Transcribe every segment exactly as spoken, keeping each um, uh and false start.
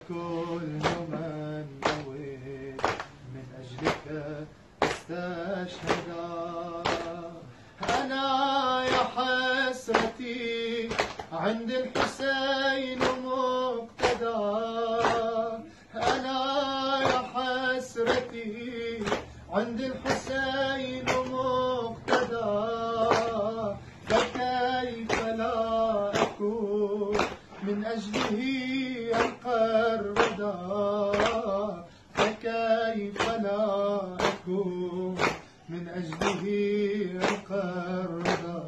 كل من نويت من أجلك استشهدا. أنا يا حسرتي عند الحسين مقتدى، أنا يا حسرتي عند الحسين مقتدى، فكيف لا أكون من أجله ألقى الردى، فكيف لا أكون من أجله ألقى الردى.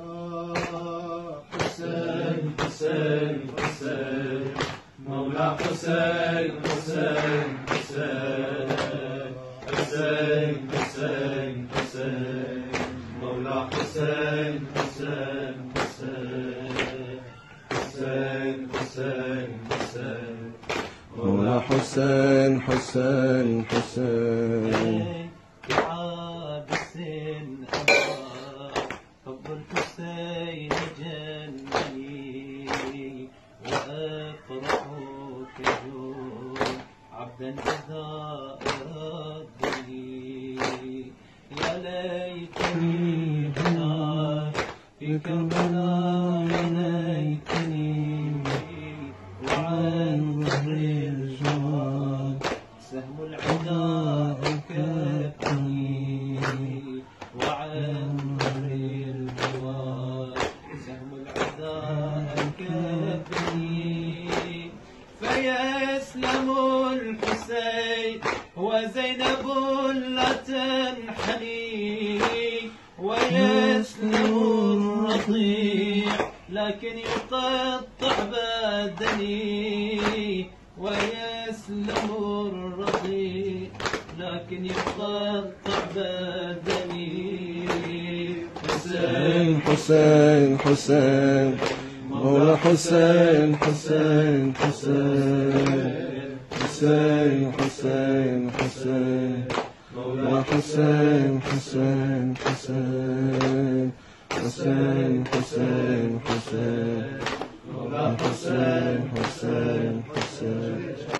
حسين حسين حسين مولى حسين حسين حسين حسين حسين حسين مولى حسين حسين حسين حسين حسين حسين مولى حسين حسين حسين عابس أبا حب الحسين جنني، وأفرح كجود عبدا إذا ردني. يا ليتني هنا في كربلاء، يا ليتني وعن ظهر الجواد سهم العداء كفني، وعن ظهر الجواد سهم العداء كفني. فيسلم الحسين وزينب لا تنحني، ويسلم الرضيع لكن يقطع بدني، ويسلم الرضيع لكن يقطع بدني. حسين حسين حسين مولى حسين حسين حسين حسين حسين حسين مولى حسين حسين حسين حسين حسين حسين مولى حسين حسين حسين